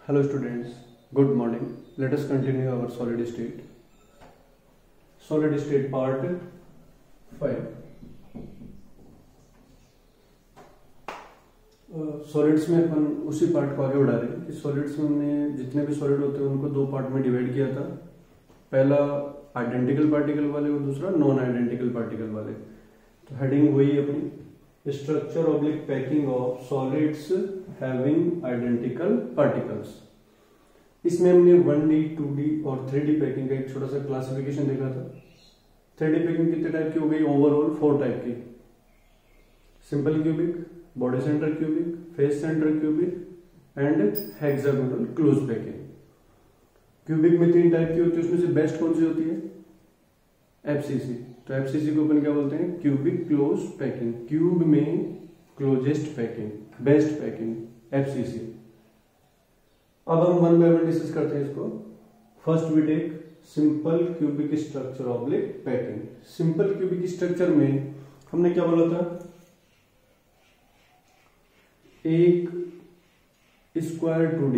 Hello students, good morning. Let us continue our solid state. Solid state part 5. Solids में अपन उसी part को आगे बढ़ा रहे हैं कि सॉलिड्स में हमने जितने भी सॉलिड होते हैं उनको दो पार्ट में डिवाइड किया था। पहला आइडेंटिकल पार्टिकल वाले और दूसरा नॉन आइडेंटिकल पार्टिकल वाले। तो हेडिंग वही अपनी structure oblique packing of solids having identical particles. इसमें हमने 1D, 2D और 3D पैकिंग का एक छोटा सा क्लासिफिकेशन देखा था। 3D पैकिंग कितने टाइप की हो गई? ओवरऑल 4 टाइप की। Simple cubic, body centre cubic, face centre cubic and hexagonal close packing. Cubic में 3 टाइप की होती है, उसमें से बेस्ट कौन सी होती है? एफसीसी। तो एफसीसी को अपन क्या बोलते हैं? Cubic close packing. क्यूब में closest packing, best packing, FCC. अब हम वन बाय वन डिस्कस करते हैं इसको। First we take simple cubic structure oblique packing. Simple cubic structure में हमने क्या बोला था? एक स्क्वायर 2D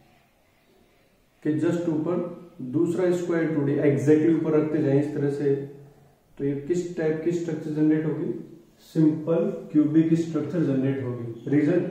के जस्ट ऊपर दूसरा स्क्वायर 2D एग्जैक्टली ऊपर रखते जाएं इस तरह से, तो ये किस टाइप की स्ट्रक्चर जनरेट होगी? सिंपल क्यूबिक स्ट्रक्चर जनरेट होगी। रीजन?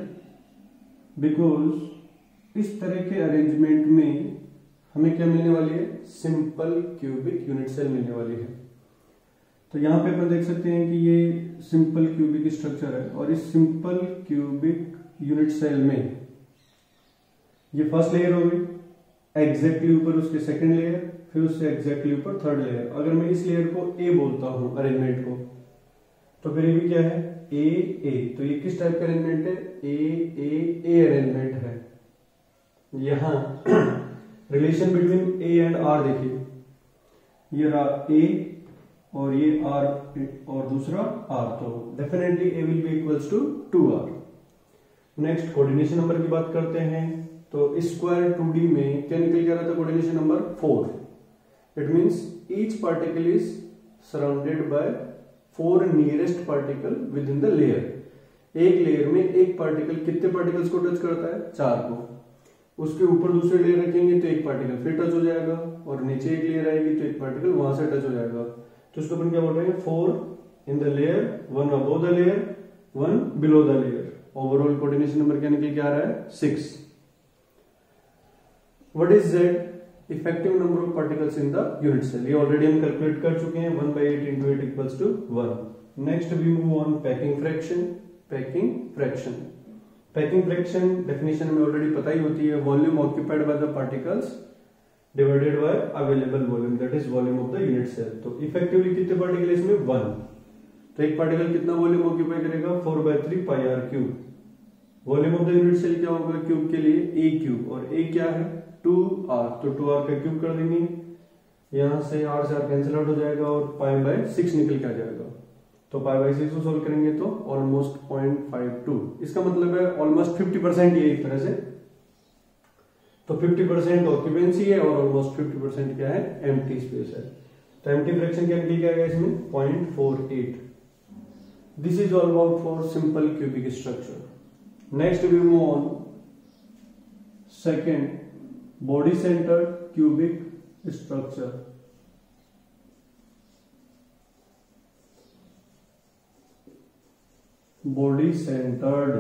बिकॉज इस तरह के अरेंजमेंट में हमें क्या मिलने वाली है? सिंपल क्यूबिक यूनिट सेल मिलने वाली है। तो यहां पे अपन देख सकते हैं कि ये सिंपल क्यूबिक स्ट्रक्चर है और इस सिंपल क्यूबिक यूनिट सेल में ये फर्स्ट लेयर होगी, एग्जैक्टली ऊपर उसके सेकंड लेयर, फिर उससे एग्जैक्टली ऊपर थर्ड लेयर। अगर मैं इस लेयर को ए बोलता हूं अरेंजमेंट को, तो फिर ये भी क्या है? ए ए। तो ये किस टाइप का अरेंजमेंट है? ए ए ए अरेंजमेंट है। यहां relation between a and r देखिए, ये रहा ए और ये आर और दूसरा आर, तो definitely a will be equals to 2r। Next coordination number की बात करते हैं। तो स्क्वायर 2D में क्या निकल के आ रहा था? Coordination number 4। It means each particle is surrounded by 4 nearest particle within the layer. एक लेयर में एक पार्टिकल कितने पार्टिकल्स को टच करता है? 4 को। उसके ऊपर दूसरे लेयर रखेंगे तो एक पार्टिकल फिर टच हो जाएगा, और नीचे एक लेयर आएगी तो एक पार्टिकल वहां से टच हो जाएगा। तो उसको अपन क्या बोल रहे हैं? 4 in the layer, 1 above the layer, 1 below the layer. Overall coordination number क्या निकल के आ रहा है? 6। What is Z? Effective number of particles in the unit cell. ये ऑलरेडी हम कैलकुलेट कर चुके हैं, 1/8 into 8 equals to 1। Next we move on packing fraction. Packing fraction, packing fraction definition में ऑलरेडी पता ही होती है। Volume occupied by the particles divided by available volume, that is volume of the unit cell. तो effectively कितने particle इसमें? 1। तो एक पार्टिकल कितना वॉल्यूम ऑक्यूपाई करेगा? 4/3 πr cube. Volume of the unit cell क्या होगा क्यूब के लिए? a cube. और a क्या है? 2r। तो 2r का क्यूब कर देंगे, यहां से r से r कैंसिल आउट हो जाएगा और π/6 निकल के आ जाएगा। तो π/6 को सोल्व करेंगे तो ऑलमोस्ट 0.52। इसका मतलब है ऑलमोस्ट 50% ये एक तरह से। तो 50% ऑक्यूपेंसी है और ऑलमोस्ट 50% क्या है? एम्प्टी स्पेस है। तो एम्प्टी फ्रैक्शन क्या निकल के आएगा इसमें? 0.48। This is all about for simple cubic structure. Next we move on second, body centred cubic structure. Body centred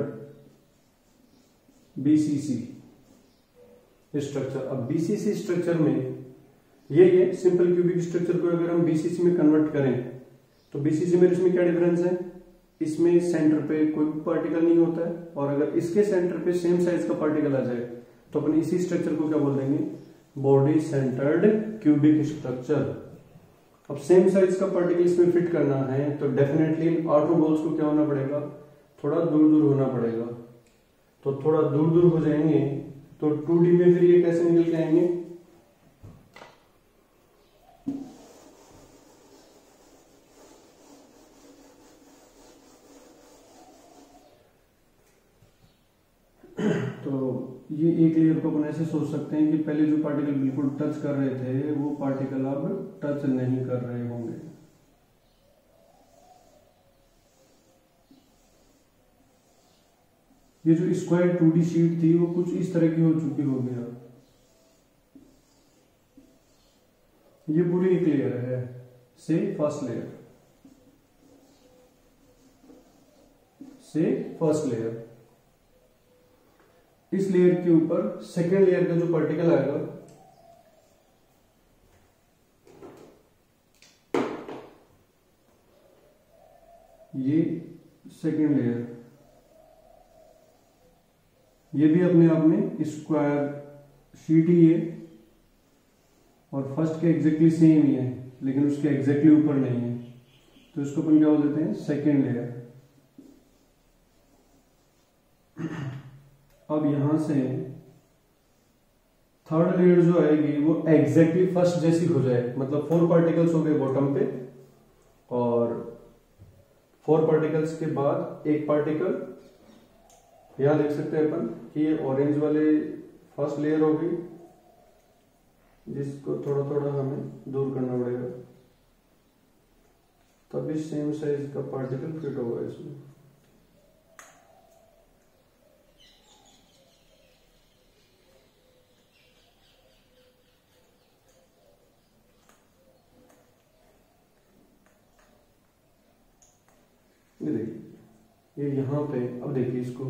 BCC structure. अब बीसीसी स्ट्रक्चर में ये सिंपल क्यूबिक स्ट्रक्चर को अगर हम बीसीसी में कन्वर्ट करें तो बीसीसी में इसमें क्या डिफरेंस है? इसमें सेंटर पे कोई भी पार्टिकल नहीं होता है, और अगर इसके सेंटर पे सेम साइज का पार्टिकल आ जाए तो अपन इसी स्ट्रक्चर को क्या बोल देंगे? Body centred cubic structure. अब सेम साइज का पार्टिकल इसमें फिट करना है तो डेफिनेटली आउटर वॉल्स को क्या होना पड़ेगा? थोड़ा दूर दूर होना पड़ेगा। तो थोड़ा दूर दूर हो जाएंगे तो 2D में फिर ये कैसे निकल के आएंगे? तो ये एक लेयर को अपन ऐसे सोच सकते हैं कि पहले जो पार्टिकल बिल्कुल टच कर रहे थे वो पार्टिकल अब टच नहीं कर रहे होंगे। ये जो स्क्वायर 2D शीट थी वो कुछ इस तरह की हो चुकी होगी अब। ये पूरी एक लेयर है, से फर्स्ट लेयर, से फर्स्ट लेयर। इस लेयर के ऊपर सेकेंड लेयर का जो पार्टिकल आएगा ये सेकेंड लेयर, ये भी अपने आप में स्क्वायर शीट ही है और फर्स्ट के एग्जैक्टली सेम ही है, लेकिन उसके एग्जैक्टली ऊपर नहीं है, तो इसको अपन क्या बोल देते हैं, सेकेंड लेयर। अब यहां से थर्ड लेयर जो आएगी वो एग्जैक्टली फर्स्ट जैसी हो जाए, मतलब 4 पार्टिकल्स हो गए बॉटम पे और 4 पार्टिकल्स के बाद एक पार्टिकल, यहां देख सकते हैं अपन कि ये ऑरेंज वाले फर्स्ट लेयर होगी, जिसको थोड़ा थोड़ा हमें दूर करना पड़ेगा, तभी सेम साइज का पार्टिकल फिट होगा इसमें। ये देखिए, ये यहां पे, अब देखिए इसको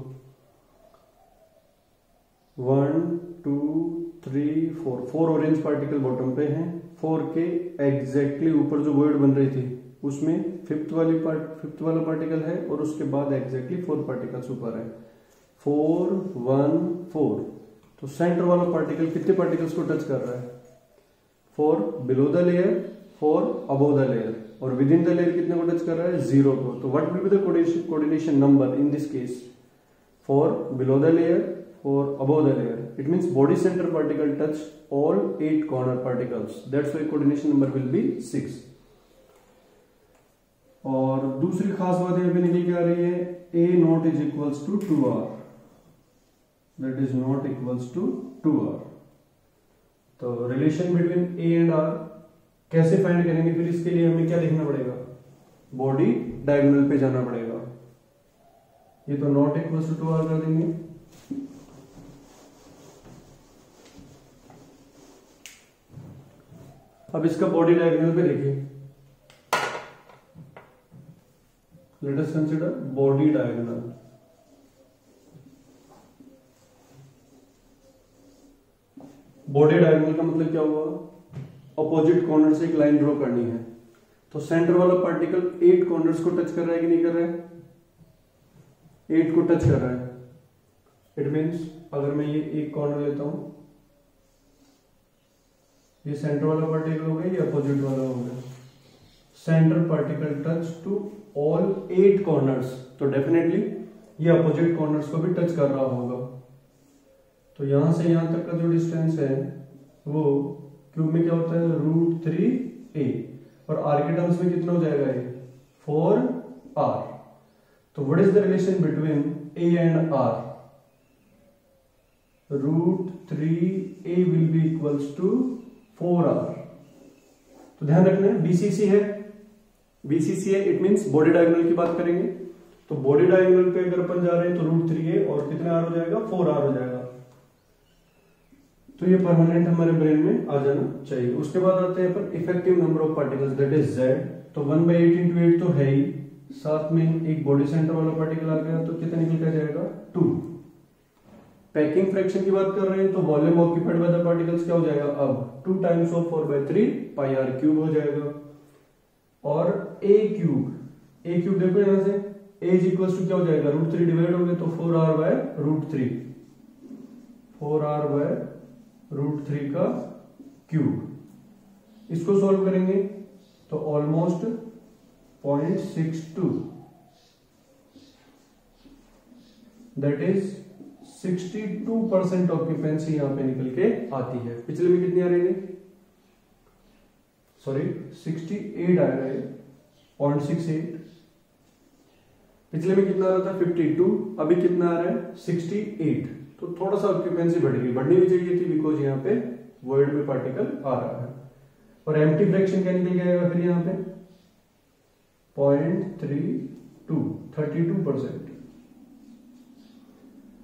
1 2 3 4 ऑरेंज पार्टिकल बॉटम पे हैं, 4 के एग्जैक्टली ऊपर जो वर्ड बन रही थी उसमें फिफ्थ वाला पार्टिकल है और उसके बाद एग्जैक्टली 4 पार्टिकल्स ऊपर है, 4 1 4। तो सेंटर वाला पार्टिकल कितने पार्टिकल्स को टच कर रहा है, 4 below the layer, 4 above the layer, और विद इन द लेयर कितने को टच कर रहा है, 0 को। तो what will be the coordination number in this case, 4 below the layer, 4 above the layer. It means body center particle touch all 8 corner particles. That's why coordination number will be 6. और दूसरी खास बात यहाँ पे निकल के आ रही है, A not is equals to 2R. That is not equals to 2R. तो relation between A and R कैसे फाइंड करेंगे, फिर इसके लिए हमें क्या देखना पड़ेगा, बॉडी डायगोनल पे जाना पड़ेगा। ये तो नॉट इक्वल्स टू 2R कर देंगे, अब इसका बॉडी डायगोनल पे देखिए, let us consider body diagonal. Body diagonal का मतलब क्या हुआ, अपोजिट कॉर्नर से एक लाइन ड्रॉ करनी है, तो सेंटर वाला पार्टिकल 8 कॉर्नर्स को टच कर रहा है कि नहीं कर रहा है, 8 को टच कर रहा है। इट मीन्स अगर मैं ये एक कॉर्नर लेता हूं, ये सेंटर वाला पार्टिकल हो गया, ये अपोजिट वाला हो गया, centre particle touch to all 8 corners, तो डेफिनेटली ये अपोजिट कॉर्नर्स को भी टच कर रहा होगा। तो यहां से यहां तक का जो डिस्टेंस है वो क्यूब में क्या होता है, √3a, और आर के टर्म्स में कितना हो जाएगा ये, 4r। तो what is the relation between a and r, √3a will be equals to 4r। तो ध्यान रखना है बीसीसी है, बीसीसी है, इट मींस बॉडी डायगोनल की बात करेंगे, तो बॉडी डायगोनल पे अगर अपन जा रहे हैं तो √3a और कितने r हो जाएगा, 4r हो जाएगा। तो ये परमानेंट हमारे ब्रेन में आ जाना चाहिए। उसके बाद आते हैं अपन effective number of particles, that is z। तो 1/8 × 8 तो है ही, साथ में एक बॉडी सेंटर वाला पार्टिकल आ गया, तो कितना निकल कर जाएगा, 2। पैकिंग फ्रैक्शन की बात कर रहे हैं तो volume occupied by the particles क्या हो जाएगा, अब 2 टाइम्स ऑफ 4/3 πr³ हो जाएगा। और a³ देखो यहां से, a इज इक्वल्स टू क्या हो जाएगा, √3 डिवाइड हो गए तो 4r/√3, 4r/√3 का क्यूब। इसको सॉल्व करेंगे तो ऑलमोस्ट 0.62, दैट इज 62% ऑक्यूपेंसी यहां पे निकल के आती है। पिछले में कितनी आ रही है, सॉरी 68 आ रहा है, 0.68। पिछले में कितना आ रहा था, 52, अभी कितना आ रहा है, 68। तो थोड़ा सा ऑक्यूपेंसी बढ़ गई, बढ़नी भी चाहिए थी, बिकॉज यहाँ पे वर्ड में पार्टिकल आ रहा है। और एम्प्टी फ्रैक्शन क्या निकल जाएगा फिर यहाँ पे, 0.32, 32%।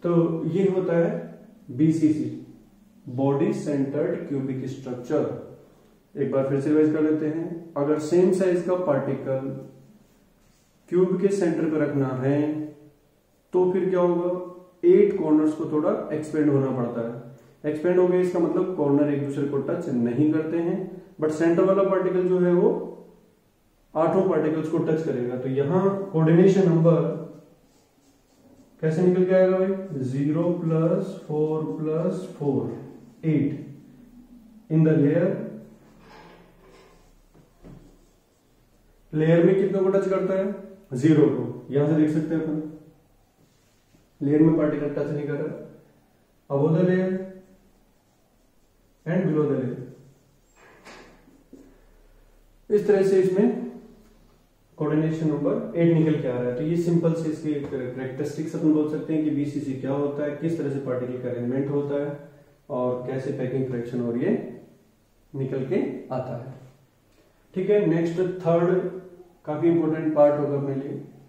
तो ये होता है BCC, body centred cubic structure. एक बार फिर से रिवाइज कर लेते हैं। अगर सेम साइज का पार्टिकल क्यूब के सेंटर पर रखना है तो फिर क्या होगा, 8 कॉर्नर्स को थोड़ा एक्सपेंड होना पड़ता है। एक्सपेंड हो गया इसका मतलब कॉर्नर एक दूसरे को टच नहीं करते हैं, बट सेंटर वाला पार्टिकल जो है वो 8 पार्टिकल्स को टच करेगा। तो यहां कोऑर्डिनेशन नंबर कैसे निकल के आएगा भाई, 0 + 4 + 4 8 इन द लेयर में कितनों को टच करता है, 0 को। यहां से देख सकते हैं अपन लेयर में पार्टिकल टच नहीं कर रहा। Above the layer and below the layer, इस तरह से इसमें कोऑर्डिनेशन नंबर 8 निकल के आ रहा है। तो ये सिंपल से इसकी कैरेक्टरिस्टिक्स अपन बोल सकते हैं कि बीसीसी क्या होता है, किस तरह से पार्टिकल का अरेंजमेंट होता है और कैसे पैकिंग फ्रैक्शन और ये निकल के आता है। ठीक है, नेक्स्ट थर्ड काफी इंपॉर्टेंट पार्ट होगा मेरे लिए,